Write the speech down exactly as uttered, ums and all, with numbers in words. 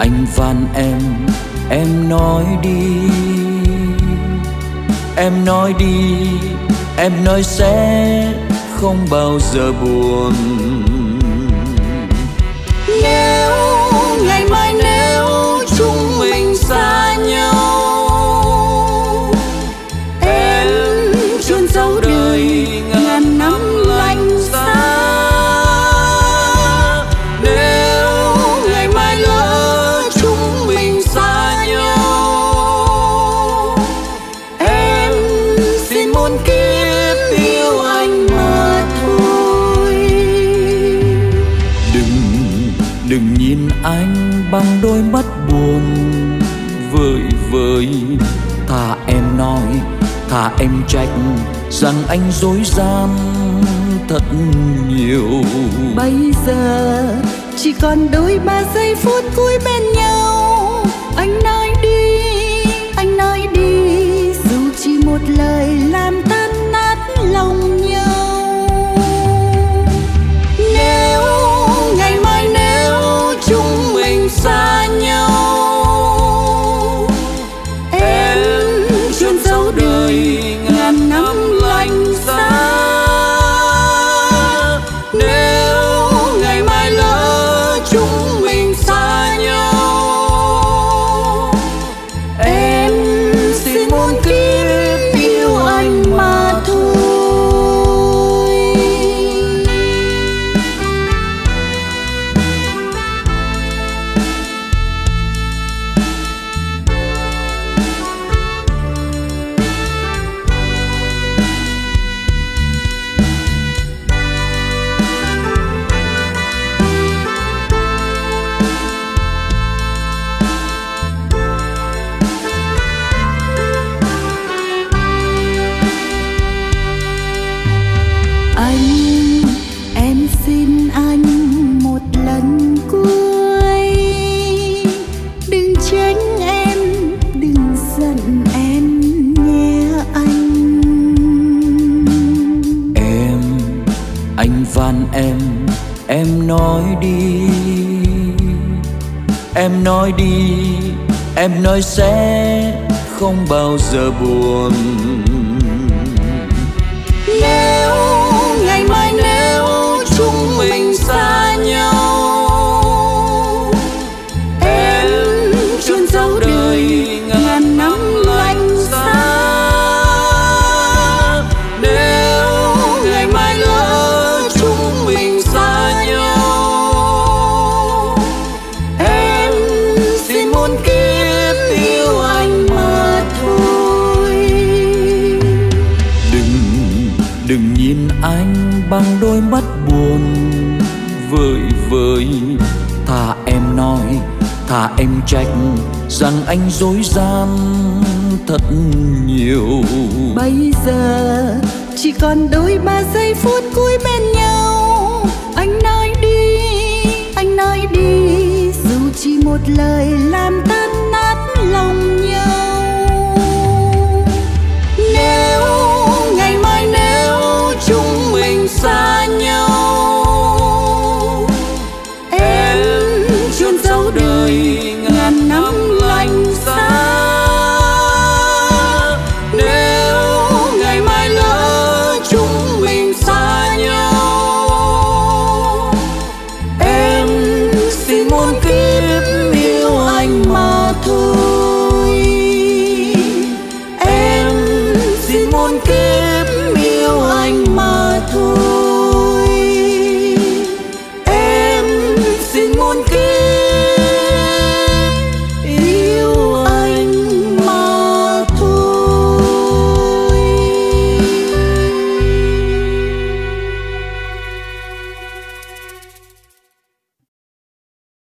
anh van em, em nói đi. Em nói đi, em nói sẽ không bao giờ buồn. Nếu ngày mai nếu chúng mình xa nhau, em chôn sâu đời ngàn năm lạnh giá. Nếu ngày mai lỡ chúng mình xa nhau, em xin muôn kiếp yêu anh mà thôi. Đừng, đừng nhìn anh bằng đôi mắt buồn vơi vơi. Thà em nói, thà em trách rằng anh dối gian thật nhiều. Bây giờ chỉ còn đôi ba giây phút cuối bên nhau. Anh nói đi, anh nói đi, dù chỉ một lời làm tan nát lòng nhau. Nếu ngày mai nếu chúng mình xa nhau, em chôn sâu đời ngàn năm lạnh giá. Nếu ngày mai lỡ chúng mình xa nhau, em xin muôn kiếp yêu anh mà thôi. Anh, em xin anh một lần cuối, đừng tránh em, đừng giận em nhé anh. Em, anh van em, em nói đi. Em nói đi, em nói sẽ không bao giờ buồn. Nếu ngày mai nếu chúng mình xa nhau, em chôn sâu đời ngàn năm lạnh giá. Nếu ngày mai lỡ chúng mình xa nhau, em xin muôn kiếp yêu anh mà thôi. Đừng, đừng nhìn anh bằng đôi mắt buồn vơi vơi. Thà em nói, thà em trách rằng anh dối gian thật nhiều. Bây giờ chỉ còn đôi ba giây phút cuối bên nhau. Anh nói đi, anh nói đi, dù chỉ một lời làm tan nát lòng nhau. Nếu ngày mai nếu chúng mình xa nhau, em chôn sâu đời ngàn năm lạnh giá. Nếu ngày mai lỡ chúng mình xa nhau, em xin muôn kiếp